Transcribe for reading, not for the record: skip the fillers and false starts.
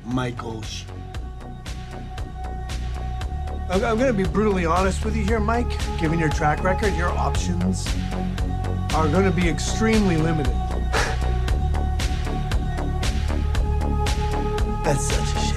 Michael Sheen. I'm going to be brutally honest with you here, Mike. Given your track record, your options are going to be extremely limited. That's such a shame.